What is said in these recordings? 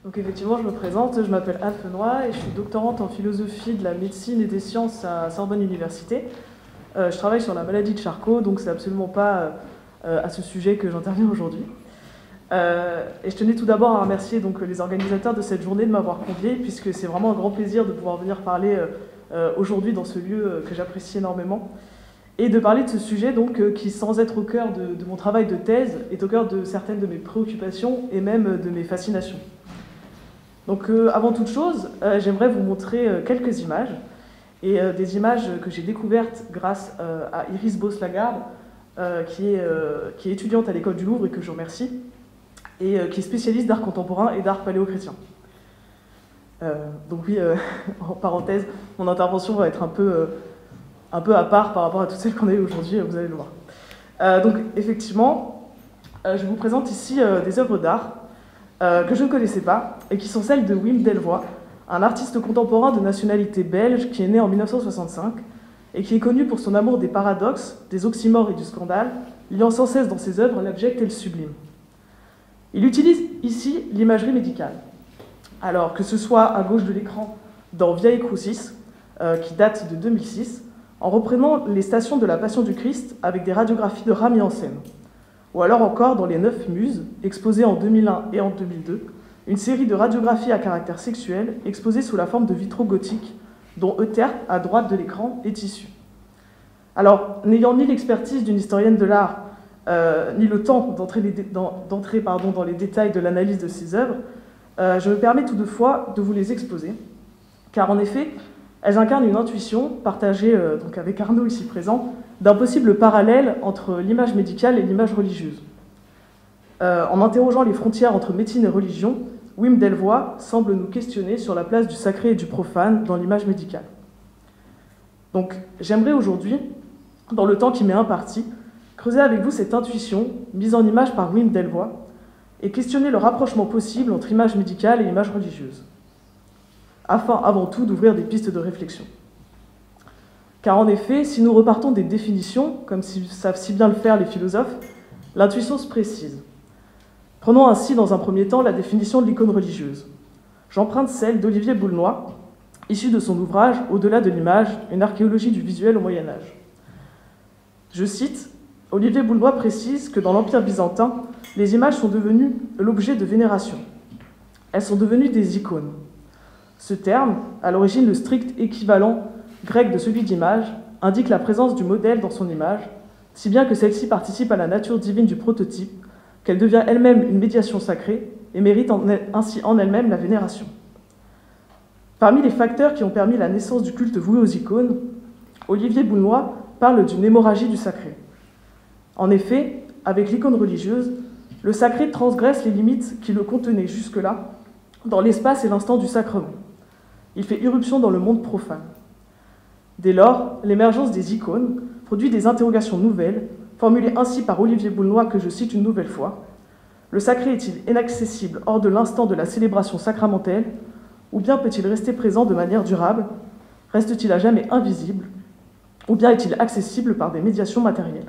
Donc effectivement, je me présente, je m'appelle Anne Fenoy et je suis doctorante en philosophie de la médecine et des sciences à Sorbonne Université. Je travaille sur la maladie de Charcot, donc c'est absolument pas à ce sujet que j'interviens aujourd'hui. Et je tenais tout d'abord à remercier donc, les organisateurs de cette journée de m'avoir convié, puisque c'est vraiment un grand plaisir de pouvoir venir parler aujourd'hui dans ce lieu que j'apprécie énormément, et de parler de ce sujet donc, qui, sans être au cœur de mon travail de thèse, est au cœur de certaines de mes préoccupations et même de mes fascinations. Donc avant toute chose, j'aimerais vous montrer quelques images, et des images que j'ai découvertes grâce à Iris Boss-Lagarde, qui est étudiante à l'école du Louvre et que je remercie, et qui est spécialiste d'art contemporain et d'art paléo-chrétien. Donc oui, en parenthèse, mon intervention va être un peu à part par rapport à toutes celles qu'on a eues aujourd'hui, vous allez le voir. Donc effectivement, je vous présente ici des œuvres d'art que je ne connaissais pas, et qui sont celles de Wim Delvoye, un artiste contemporain de nationalité belge qui est né en 1965, et qui est connu pour son amour des paradoxes, des oxymores et du scandale, liant sans cesse dans ses œuvres l'abject et le sublime. Il utilise ici l'imagerie médicale. Alors que ce soit à gauche de l'écran dans Via Crucis, qui date de 2006, en reprenant les stations de la Passion du Christ avec des radiographies de rats mis en scène, ou alors encore dans Les 9 Muses, exposées en 2001 et en 2002, une série de radiographies à caractère sexuel exposées sous la forme de vitraux gothiques, dont Euterpe, à droite de l'écran, est issu. Alors, n'ayant ni l'expertise d'une historienne de l'art, ni le temps d'entrer dans les détails de l'analyse de ces œuvres, je me permets toutefois de vous les exposer, car en effet, elles incarnent une intuition partagée donc avec Arnaud ici présent, d'un possible parallèle entre l'image médicale et l'image religieuse. En interrogeant les frontières entre médecine et religion, Wim Delvoye semble nous questionner sur la place du sacré et du profane dans l'image médicale. Donc j'aimerais aujourd'hui, dans le temps qui m'est imparti, creuser avec vous cette intuition mise en image par Wim Delvoye et questionner le rapprochement possible entre image médicale et image religieuse, afin avant tout d'ouvrir des pistes de réflexion. Car en effet, si nous repartons des définitions, comme savent si bien le faire les philosophes, l'intuition se précise. Prenons ainsi dans un premier temps la définition de l'icône religieuse. J'emprunte celle d'Olivier Boulnois, issue de son ouvrage « Au-delà de l'image, une archéologie du visuel au Moyen-Âge ». Je cite, Olivier Boulnois précise que dans l'Empire byzantin, les images sont devenues l'objet de vénération. Elles sont devenues des icônes. Ce terme, à l'origine le strict équivalent grec de celui d'image, indique la présence du modèle dans son image, si bien que celle-ci participe à la nature divine du prototype, qu'elle devient elle-même une médiation sacrée et mérite ainsi en elle-même la vénération. Parmi les facteurs qui ont permis la naissance du culte voué aux icônes, Olivier Boulnois parle d'une hémorragie du sacré. En effet, avec l'icône religieuse, le sacré transgresse les limites qui le contenaient jusque-là dans l'espace et l'instant du sacrement. Il fait irruption dans le monde profane. Dès lors, l'émergence des icônes produit des interrogations nouvelles, formulées ainsi par Olivier Boulnois, que je cite une nouvelle fois. Le sacré est-il inaccessible hors de l'instant de la célébration sacramentelle, ou bien peut-il rester présent de manière durable? Reste-t-il à jamais invisible, ou bien est-il accessible par des médiations matérielles?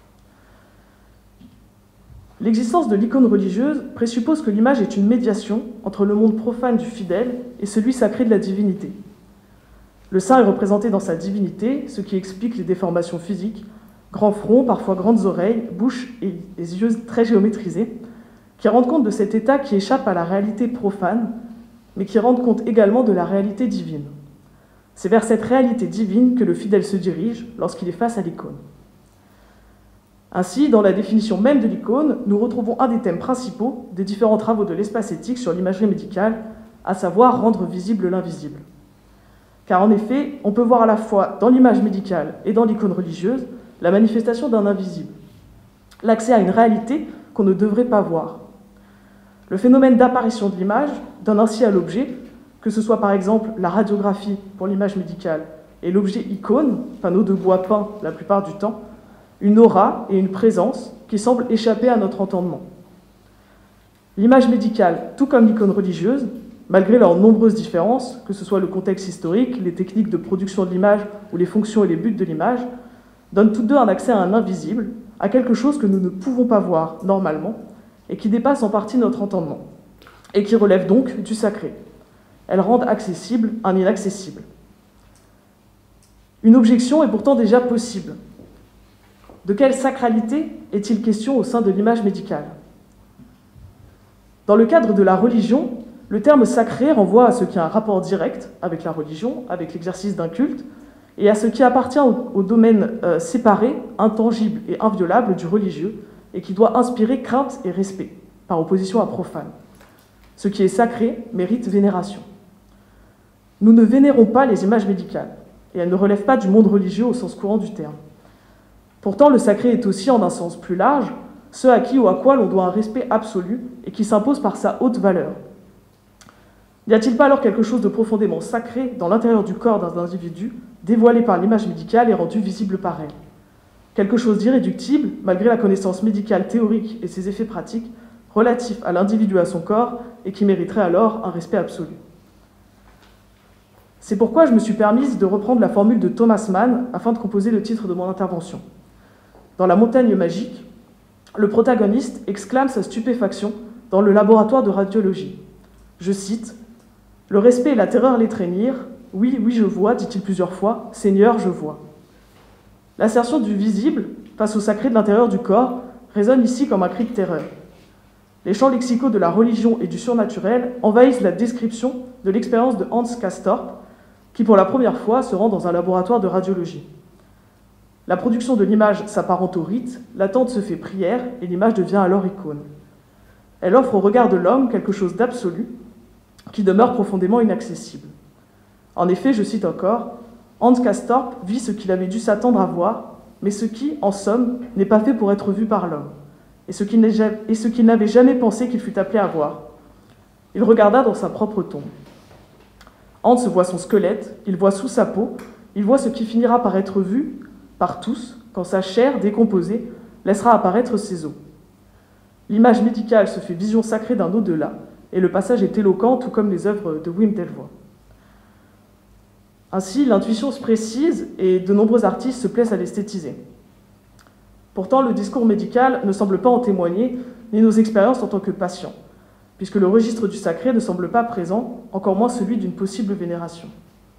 L'existence de l'icône religieuse présuppose que l'image est une médiation entre le monde profane du fidèle et celui sacré de la divinité. Le saint est représenté dans sa divinité, ce qui explique les déformations physiques, grand front, parfois grandes oreilles, bouche et yeux très géométrisés, qui rendent compte de cet état qui échappe à la réalité profane, mais qui rendent compte également de la réalité divine. C'est vers cette réalité divine que le fidèle se dirige lorsqu'il est face à l'icône. Ainsi, dans la définition même de l'icône, nous retrouvons un des thèmes principaux des différents travaux de l'espace éthique sur l'imagerie médicale, à savoir rendre visible l'invisible. Car en effet, on peut voir à la fois dans l'image médicale et dans l'icône religieuse la manifestation d'un invisible, l'accès à une réalité qu'on ne devrait pas voir. Le phénomène d'apparition de l'image donne ainsi à l'objet, que ce soit par exemple la radiographie pour l'image médicale et l'objet icône, panneau de bois peint la plupart du temps, une aura et une présence qui semblent échapper à notre entendement. L'image médicale, tout comme l'icône religieuse, malgré leurs nombreuses différences, que ce soit le contexte historique, les techniques de production de l'image ou les fonctions et les buts de l'image, donnent toutes deux un accès à un invisible, à quelque chose que nous ne pouvons pas voir normalement et qui dépasse en partie notre entendement. et qui relèvent donc du sacré. Elles rendent accessible un inaccessible. Une objection est pourtant déjà possible. De quelle sacralité est-il question au sein de l'image médicale? Dans le cadre de la religion, le terme sacré renvoie à ce qui a un rapport direct avec la religion, avec l'exercice d'un culte, et à ce qui appartient au domaine séparé, intangible et inviolable du religieux, et qui doit inspirer crainte et respect, par opposition à profane. Ce qui est sacré mérite vénération. Nous ne vénérons pas les images médicales, et elles ne relèvent pas du monde religieux au sens courant du terme. Pourtant, le sacré est aussi, en un sens plus large, ce à qui ou à quoi l'on doit un respect absolu et qui s'impose par sa haute valeur. N'y a-t-il pas alors quelque chose de profondément sacré dans l'intérieur du corps d'un individu, dévoilé par l'image médicale et rendu visible par elle? Quelque chose d'irréductible, malgré la connaissance médicale théorique et ses effets pratiques, relatifs à l'individu et à son corps, et qui mériterait alors un respect absolu. C'est pourquoi je me suis permise de reprendre la formule de Thomas Mann afin de composer le titre de mon intervention. Dans La montagne magique, le protagoniste exclame sa stupéfaction dans le laboratoire de radiologie. Je cite « Le respect et la terreur l'étreignirent. Oui, oui, je vois, dit-il plusieurs fois. Seigneur, je vois. » L'assertion du visible face au sacré de l'intérieur du corps résonne ici comme un cri de terreur. Les champs lexicaux de la religion et du surnaturel envahissent la description de l'expérience de Hans Castorp, qui pour la première fois se rend dans un laboratoire de radiologie. La production de l'image s'apparente au rite, l'attente se fait prière et l'image devient alors icône. Elle offre au regard de l'homme quelque chose d'absolu qui demeure profondément inaccessible. En effet, je cite encore, Hans Castorp vit ce qu'il avait dû s'attendre à voir, mais ce qui, en somme, n'est pas fait pour être vu par l'homme, et ce qu'il n'avait jamais pensé qu'il fût appelé à voir. Il regarda dans sa propre tombe. Hans voit son squelette, il voit sous sa peau, il voit ce qui finira par être vu par tous quand sa chair, décomposée, laissera apparaître ses os. L'image médicale se fait vision sacrée d'un au-delà, et le passage est éloquent, tout comme les œuvres de Wim Delvoye. Ainsi, l'intuition se précise et de nombreux artistes se plaisent à l'esthétiser. Pourtant, le discours médical ne semble pas en témoigner, ni nos expériences en tant que patients, puisque le registre du sacré ne semble pas présent, encore moins celui d'une possible vénération.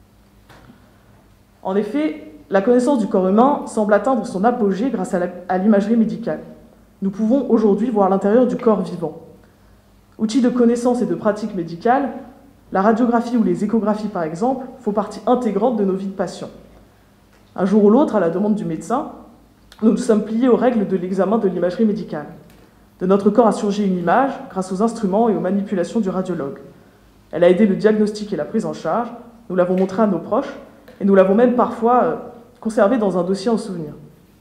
En effet, la connaissance du corps humain semble atteindre son apogée grâce à l'imagerie médicale. Nous pouvons aujourd'hui voir l'intérieur du corps vivant. Outil de connaissance et de pratique médicale, la radiographie ou les échographies, par exemple, font partie intégrante de nos vies de patients. Un jour ou l'autre, à la demande du médecin, nous nous sommes pliés aux règles de l'examen de l'imagerie médicale. De notre corps a surgi une image grâce aux instruments et aux manipulations du radiologue. Elle a aidé le diagnostic et la prise en charge, nous l'avons montré à nos proches, et nous l'avons même parfois conservé dans un dossier en souvenir.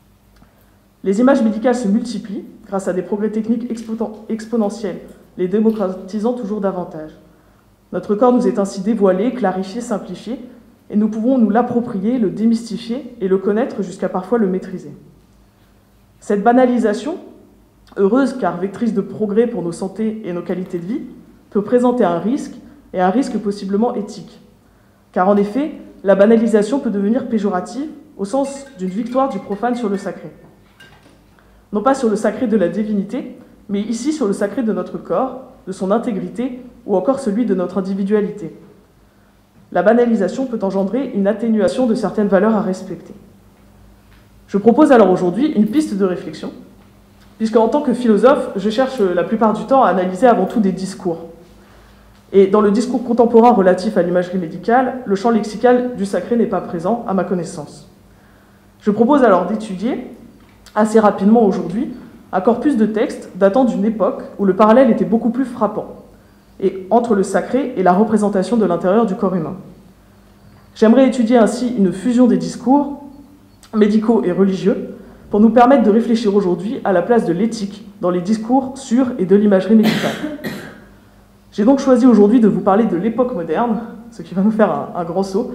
Les images médicales se multiplient grâce à des progrès techniques exponentiels, les démocratisant toujours davantage. Notre corps nous est ainsi dévoilé, clarifié, simplifié, et nous pouvons nous l'approprier, le démystifier et le connaître jusqu'à parfois le maîtriser. Cette banalisation, heureuse car vectrice de progrès pour nos santé et nos qualités de vie, peut présenter un risque, et un risque possiblement éthique. Car en effet, la banalisation peut devenir péjorative au sens d'une victoire du profane sur le sacré. Non pas sur le sacré de la divinité, mais ici sur le sacré de notre corps, de son intégrité ou encore celui de notre individualité. La banalisation peut engendrer une atténuation de certaines valeurs à respecter. Je propose alors aujourd'hui une piste de réflexion, puisque en tant que philosophe, je cherche la plupart du temps à analyser avant tout des discours. Et dans le discours contemporain relatif à l'imagerie médicale, le champ lexical du sacré n'est pas présent, à ma connaissance. Je propose alors d'étudier, assez rapidement aujourd'hui, un corpus de textes datant d'une époque où le parallèle était beaucoup plus frappant, et entre le sacré et la représentation de l'intérieur du corps humain. J'aimerais étudier ainsi une fusion des discours médicaux et religieux pour nous permettre de réfléchir aujourd'hui à la place de l'éthique dans les discours sur et de l'imagerie médicale. J'ai donc choisi aujourd'hui de vous parler de l'époque moderne, ce qui va nous faire un grand saut,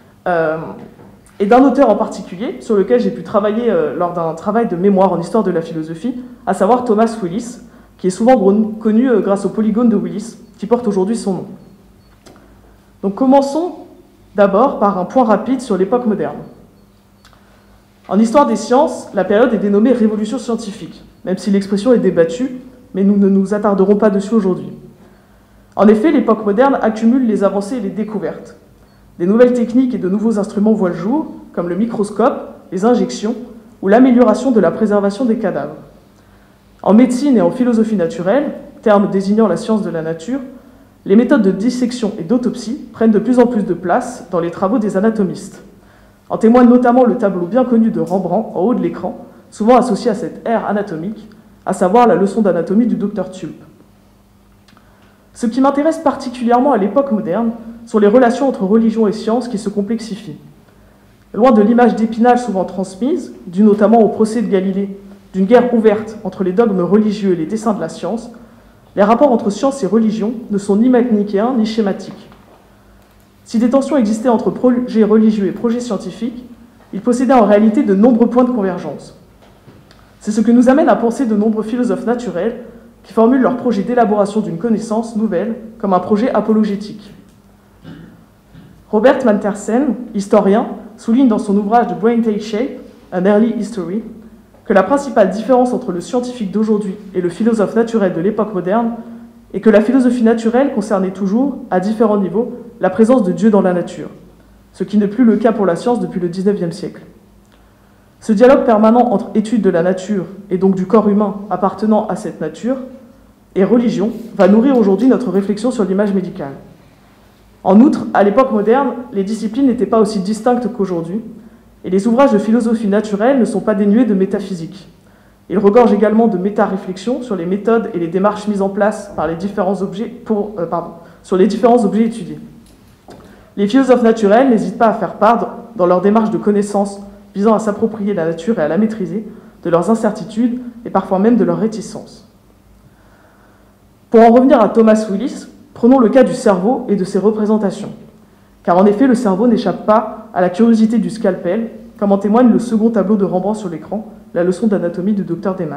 et d'un auteur en particulier sur lequel j'ai pu travailler lors d'un travail de mémoire en histoire de la philosophie, à savoir Thomas Willis, qui est souvent connu grâce au polygone de Willis, qui porte aujourd'hui son nom. Donc commençons d'abord par un point rapide sur l'époque moderne. En histoire des sciences, la période est dénommée Révolution scientifique, même si l'expression est débattue, mais nous ne nous attarderons pas dessus aujourd'hui. En effet, l'époque moderne accumule les avancées et les découvertes. Des nouvelles techniques et de nouveaux instruments voient le jour, comme le microscope, les injections ou l'amélioration de la préservation des cadavres. En médecine et en philosophie naturelle, termes désignant la science de la nature, les méthodes de dissection et d'autopsie prennent de plus en plus de place dans les travaux des anatomistes. En témoigne notamment le tableau bien connu de Rembrandt en haut de l'écran, souvent associé à cette ère anatomique, à savoir la leçon d'anatomie du docteur Tulp. Ce qui m'intéresse particulièrement à l'époque moderne sont les relations entre religion et science qui se complexifient. Loin de l'image d'Épinal souvent transmise, due notamment au procès de Galilée, d'une guerre ouverte entre les dogmes religieux et les desseins de la science, les rapports entre science et religion ne sont ni manichéens ni schématiques. Si des tensions existaient entre projets religieux et projets scientifiques, ils possédaient en réalité de nombreux points de convergence. C'est ce que nous amène à penser de nombreux philosophes naturels qui formulent leur projet d'élaboration d'une connaissance nouvelle comme un projet apologétique. Robert Mantersen, historien, souligne dans son ouvrage The Brain-Take Shape, An Early History, que la principale différence entre le scientifique d'aujourd'hui et le philosophe naturel de l'époque moderne est que la philosophie naturelle concernait toujours, à différents niveaux, la présence de Dieu dans la nature, ce qui n'est plus le cas pour la science depuis le XIXe siècle. Ce dialogue permanent entre étude de la nature et donc du corps humain appartenant à cette nature et religion va nourrir aujourd'hui notre réflexion sur l'image médicale. En outre, à l'époque moderne, les disciplines n'étaient pas aussi distinctes qu'aujourd'hui, et les ouvrages de philosophie naturelle ne sont pas dénués de métaphysique. Ils regorgent également de méta-réflexions sur les méthodes et les démarches mises en place par les différents objets sur les différents objets étudiés. Les philosophes naturels n'hésitent pas à faire part, dans leur démarche de connaissance visant à s'approprier la nature et à la maîtriser, de leurs incertitudes et parfois même de leurs réticences. Pour en revenir à Thomas Willis, prenons le cas du cerveau et de ses représentations. Car en effet, le cerveau n'échappe pas à la curiosité du scalpel, comme en témoigne le second tableau de Rembrandt sur l'écran, la leçon d'anatomie du Dr Deman.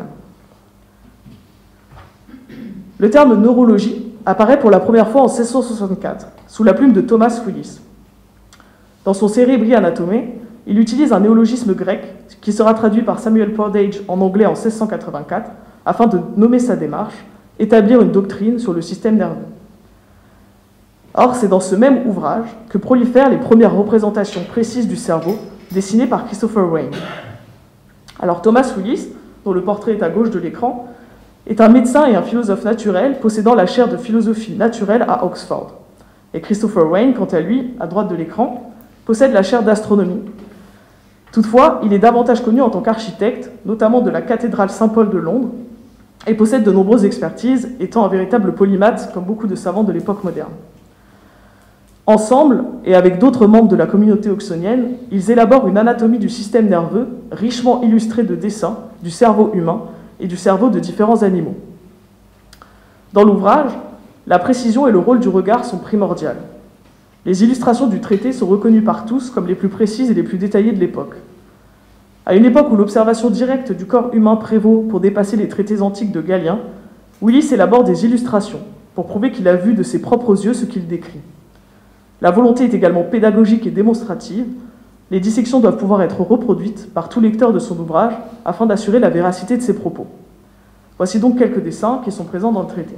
Le terme neurologie apparaît pour la première fois en 1664, sous la plume de Thomas Willis. Dans son Cerebri Anatomae, il utilise un néologisme grec qui sera traduit par Samuel Pordage en anglais en 1684, afin de nommer sa démarche, établir une doctrine sur le système nerveux. Or, c'est dans ce même ouvrage que prolifèrent les premières représentations précises du cerveau, dessinées par Christopher Wayne. Alors, Thomas Willis, dont le portrait est à gauche de l'écran, est un médecin et un philosophe naturel possédant la chaire de philosophie naturelle à Oxford. Et Christopher Wayne, quant à lui, à droite de l'écran, possède la chaire d'astronomie. Toutefois, il est davantage connu en tant qu'architecte, notamment de la cathédrale Saint-Paul de Londres, et possède de nombreuses expertises, étant un véritable polymathe comme beaucoup de savants de l'époque moderne. Ensemble, et avec d'autres membres de la communauté oxonienne, ils élaborent une anatomie du système nerveux richement illustrée de dessins du cerveau humain et du cerveau de différents animaux. Dans l'ouvrage, la précision et le rôle du regard sont primordiaux. Les illustrations du traité sont reconnues par tous comme les plus précises et les plus détaillées de l'époque. À une époque où l'observation directe du corps humain prévaut pour dépasser les traités antiques de Galien, Willis élabore des illustrations pour prouver qu'il a vu de ses propres yeux ce qu'il décrit. La volonté est également pédagogique et démonstrative. Les dissections doivent pouvoir être reproduites par tout lecteur de son ouvrage afin d'assurer la véracité de ses propos. Voici donc quelques dessins qui sont présents dans le traité.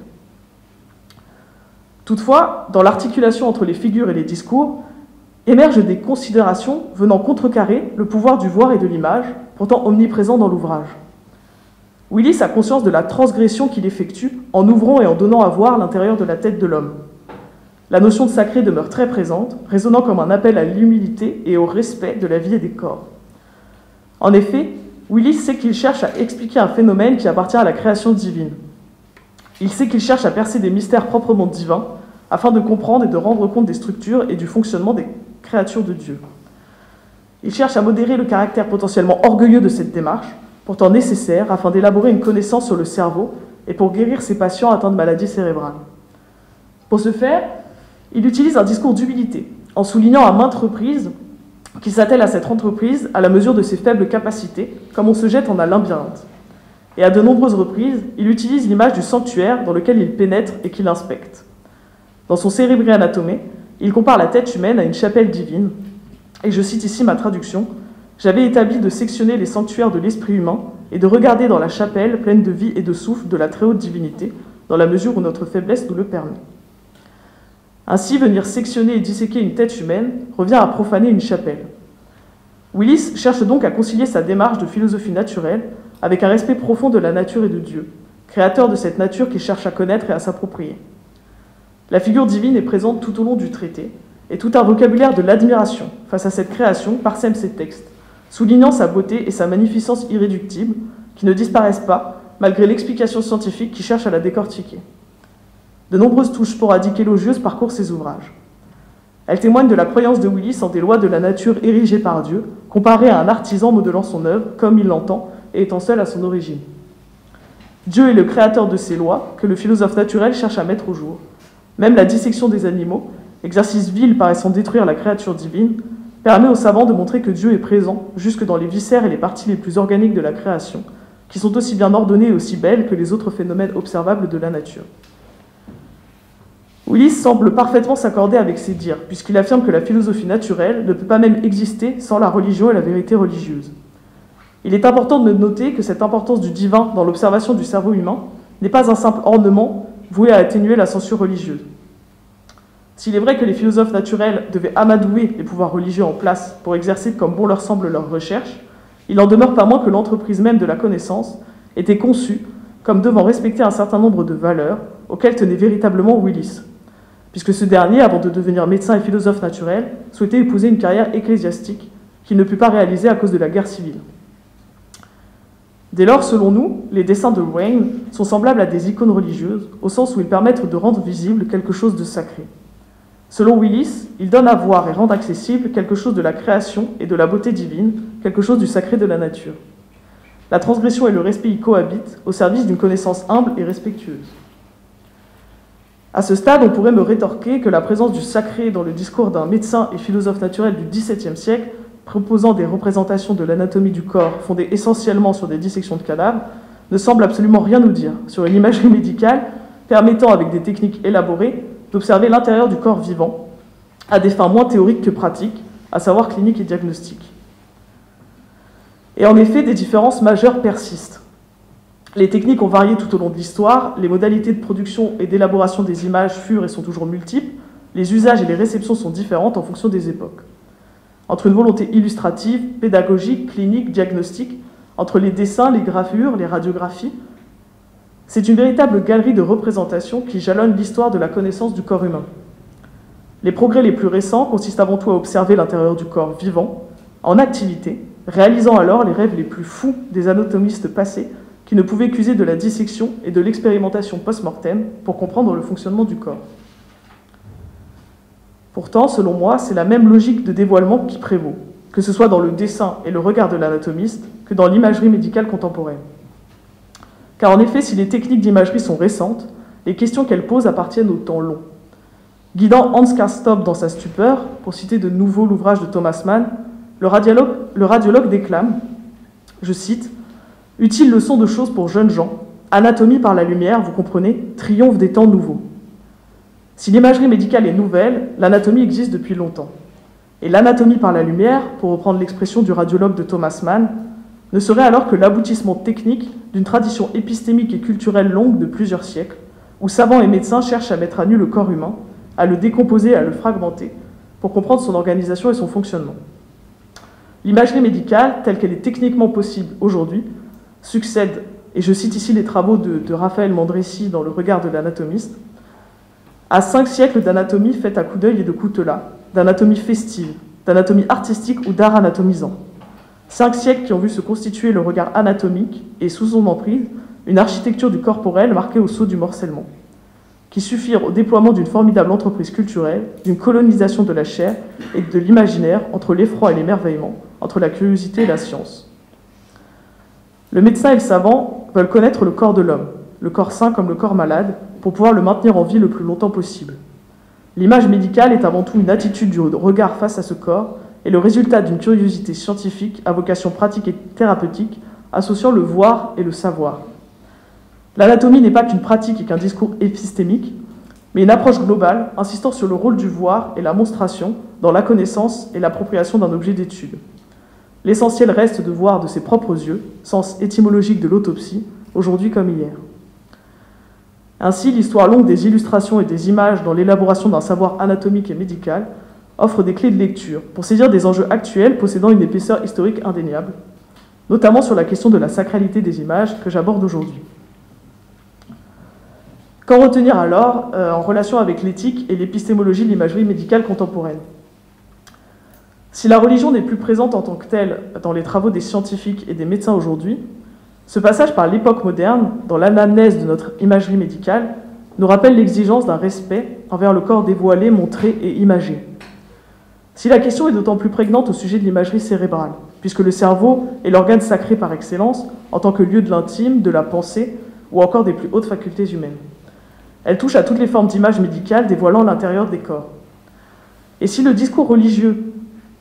Toutefois, dans l'articulation entre les figures et les discours, émergent des considérations venant contrecarrer le pouvoir du voir et de l'image, pourtant omniprésent dans l'ouvrage. Willis a conscience de la transgression qu'il effectue en ouvrant et en donnant à voir l'intérieur de la tête de l'homme. La notion de sacré demeure très présente, résonnant comme un appel à l'humilité et au respect de la vie et des corps. En effet, Willis sait qu'il cherche à expliquer un phénomène qui appartient à la création divine. Il sait qu'il cherche à percer des mystères proprement divins, afin de comprendre et de rendre compte des structures et du fonctionnement des créatures de Dieu. Il cherche à modérer le caractère potentiellement orgueilleux de cette démarche, pourtant nécessaire afin d'élaborer une connaissance sur le cerveau et pour guérir ses patients atteints de maladies cérébrales. Pour ce faire, il utilise un discours d'humilité, en soulignant à maintes reprises qu'il s'attelle à cette entreprise à la mesure de ses faibles capacités, comme on se jette en un labyrinthe. Et à de nombreuses reprises, il utilise l'image du sanctuaire dans lequel il pénètre et qu'il inspecte. Dans son Cerebri Anatomae, il compare la tête humaine à une chapelle divine, et je cite ici ma traduction, « J'avais établi de sectionner les sanctuaires de l'esprit humain et de regarder dans la chapelle pleine de vie et de souffle de la très haute divinité, dans la mesure où notre faiblesse nous le permet. » Ainsi, venir sectionner et disséquer une tête humaine revient à profaner une chapelle. Willis cherche donc à concilier sa démarche de philosophie naturelle avec un respect profond de la nature et de Dieu, créateur de cette nature qu'il cherche à connaître et à s'approprier. La figure divine est présente tout au long du traité, et tout un vocabulaire de l'admiration face à cette création parsème ses textes, soulignant sa beauté et sa magnificence irréductible, qui ne disparaissent pas, malgré l'explication scientifique qui cherche à la décortiquer. De nombreuses touches sporadiques élogieuses parcourent ses ouvrages. Elles témoignent de la croyance de Willis en des lois de la nature érigées par Dieu, comparées à un artisan modelant son œuvre comme il l'entend et étant seul à son origine. Dieu est le créateur de ces lois que le philosophe naturel cherche à mettre au jour. Même la dissection des animaux, exercice vil paraissant détruire la créature divine, permet aux savants de montrer que Dieu est présent jusque dans les viscères et les parties les plus organiques de la création, qui sont aussi bien ordonnées et aussi belles que les autres phénomènes observables de la nature. Willis semble parfaitement s'accorder avec ces dires, puisqu'il affirme que la philosophie naturelle ne peut pas même exister sans la religion et la vérité religieuse. Il est important de noter que cette importance du divin dans l'observation du cerveau humain n'est pas un simple ornement voué à atténuer la censure religieuse. S'il est vrai que les philosophes naturels devaient amadouer les pouvoirs religieux en place pour exercer comme bon leur semble leurs recherches, il n'en demeure pas moins que l'entreprise même de la connaissance était conçue comme devant respecter un certain nombre de valeurs auxquelles tenait véritablement Willis, puisque ce dernier, avant de devenir médecin et philosophe naturel, souhaitait épouser une carrière ecclésiastique qu'il ne put pas réaliser à cause de la guerre civile. Dès lors, selon nous, les dessins de Wayne sont semblables à des icônes religieuses, au sens où ils permettent de rendre visible quelque chose de sacré. Selon Willis, ils donnent à voir et rendent accessible quelque chose de la création et de la beauté divine, quelque chose du sacré de la nature. La transgression et le respect y cohabitent au service d'une connaissance humble et respectueuse. À ce stade, on pourrait me rétorquer que la présence du sacré dans le discours d'un médecin et philosophe naturel du XVIIe siècle, proposant des représentations de l'anatomie du corps fondées essentiellement sur des dissections de cadavres, ne semble absolument rien nous dire sur une imagerie médicale permettant, avec des techniques élaborées, d'observer l'intérieur du corps vivant, à des fins moins théoriques que pratiques, à savoir cliniques et diagnostiques. Et en effet, des différences majeures persistent. Les techniques ont varié tout au long de l'histoire, les modalités de production et d'élaboration des images furent et sont toujours multiples, les usages et les réceptions sont différentes en fonction des époques. Entre une volonté illustrative, pédagogique, clinique, diagnostique, entre les dessins, les gravures, les radiographies, c'est une véritable galerie de représentations qui jalonne l'histoire de la connaissance du corps humain. Les progrès les plus récents consistent avant tout à observer l'intérieur du corps vivant, en activité, réalisant alors les rêves les plus fous des anatomistes passés qui ne pouvaient qu'user de la dissection et de l'expérimentation post-mortem pour comprendre le fonctionnement du corps. Pourtant, selon moi, c'est la même logique de dévoilement qui prévaut, que ce soit dans le dessin et le regard de l'anatomiste que dans l'imagerie médicale contemporaine. Car en effet, si les techniques d'imagerie sont récentes, les questions qu'elles posent appartiennent au temps long. Guidant Hans Castorp dans sa stupeur, pour citer de nouveau l'ouvrage de Thomas Mann, le radiologue déclame, je cite, « Utile leçon de choses pour jeunes gens, anatomie par la lumière, vous comprenez, triomphe des temps nouveaux. » Si l'imagerie médicale est nouvelle, l'anatomie existe depuis longtemps. Et l'anatomie par la lumière, pour reprendre l'expression du radiologue de Thomas Mann, ne serait alors que l'aboutissement technique d'une tradition épistémique et culturelle longue de plusieurs siècles, où savants et médecins cherchent à mettre à nu le corps humain, à le décomposer, à le fragmenter, pour comprendre son organisation et son fonctionnement. L'imagerie médicale, telle qu'elle est techniquement possible aujourd'hui, succède, et je cite ici les travaux de Raphaël Mandresi dans Le regard de l'anatomiste, à 5 siècles d'anatomie faite à coup d'œil et de coutelas, d'anatomie festive, d'anatomie artistique ou d'art anatomisant. 5 siècles qui ont vu se constituer le regard anatomique et, sous son emprise, une architecture du corporel marquée au sceau du morcellement, qui suffirent au déploiement d'une formidable entreprise culturelle, d'une colonisation de la chair et de l'imaginaire entre l'effroi et l'émerveillement, entre la curiosité et la science. Le médecin et le savant veulent connaître le corps de l'homme, le corps sain comme le corps malade, pour pouvoir le maintenir en vie le plus longtemps possible. L'image médicale est avant tout une attitude du regard face à ce corps et le résultat d'une curiosité scientifique à vocation pratique et thérapeutique, associant le voir et le savoir. L'anatomie n'est pas qu'une pratique et qu'un discours épistémique, mais une approche globale insistant sur le rôle du voir et la monstration dans la connaissance et l'appropriation d'un objet d'étude. L'essentiel reste de voir de ses propres yeux, sens étymologique de l'autopsie, aujourd'hui comme hier. Ainsi, l'histoire longue des illustrations et des images dans l'élaboration d'un savoir anatomique et médical offre des clés de lecture pour saisir des enjeux actuels possédant une épaisseur historique indéniable, notamment sur la question de la sacralité des images que j'aborde aujourd'hui. Qu'en retenir alors en relation avec l'éthique et l'épistémologie de l'imagerie médicale contemporaine? Si la religion n'est plus présente en tant que telle dans les travaux des scientifiques et des médecins aujourd'hui, ce passage par l'époque moderne, dans l'anamnèse de notre imagerie médicale, nous rappelle l'exigence d'un respect envers le corps dévoilé, montré et imagé. Si la question est d'autant plus prégnante au sujet de l'imagerie cérébrale, puisque le cerveau est l'organe sacré par excellence, en tant que lieu de l'intime, de la pensée, ou encore des plus hautes facultés humaines. Elle touche à toutes les formes d'images médicales dévoilant l'intérieur des corps. Et si le discours religieux,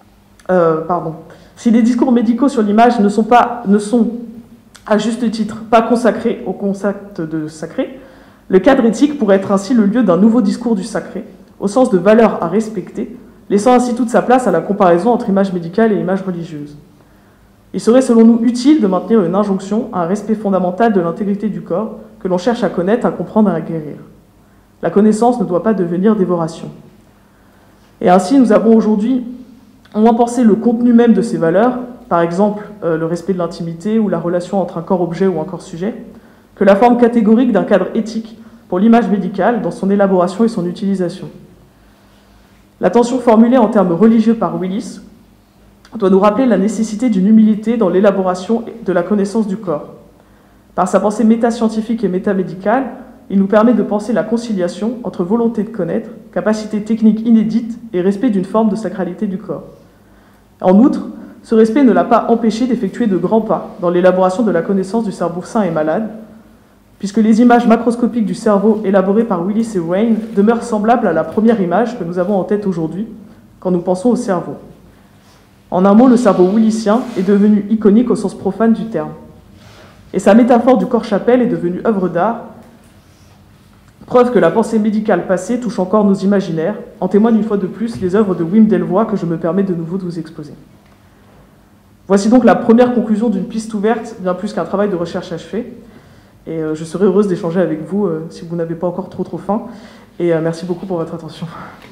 si les discours médicaux sur l'image ne sont, à juste titre, pas consacrés au concept de sacré, le cadre éthique pourrait être ainsi le lieu d'un nouveau discours du sacré, au sens de valeur à respecter, laissant ainsi toute sa place à la comparaison entre image médicale et image religieuse. Il serait selon nous utile de maintenir une injonction à un respect fondamental de l'intégrité du corps que l'on cherche à connaître, à comprendre et à guérir. La connaissance ne doit pas devenir dévoration. Et ainsi, nous avons aujourd'hui au moins pensé le contenu même de ces valeurs, par exemple le respect de l'intimité ou la relation entre un corps-objet ou un corps-sujet, que la forme catégorique d'un cadre éthique pour l'image médicale dans son élaboration et son utilisation. L'attention formulée en termes religieux par Willis doit nous rappeler la nécessité d'une humilité dans l'élaboration de la connaissance du corps. Par sa pensée métascientifique et métamédicale, il nous permet de penser la conciliation entre volonté de connaître, capacité technique inédite et respect d'une forme de sacralité du corps. En outre, ce respect ne l'a pas empêché d'effectuer de grands pas dans l'élaboration de la connaissance du cerveau sain et malade, puisque les images macroscopiques du cerveau élaborées par Willis et Wayne demeurent semblables à la première image que nous avons en tête aujourd'hui quand nous pensons au cerveau. En un mot, le cerveau willissien est devenu iconique au sens profane du terme. Et sa métaphore du corps-chapelle est devenue œuvre d'art, preuve que la pensée médicale passée touche encore nos imaginaires, en témoignent une fois de plus les œuvres de Wim Delvoye que je me permets de nouveau de vous exposer. Voici donc la première conclusion d'une piste ouverte, bien plus qu'un travail de recherche achevé. Et je serai heureuse d'échanger avec vous si vous n'avez pas encore trop faim. Et merci beaucoup pour votre attention.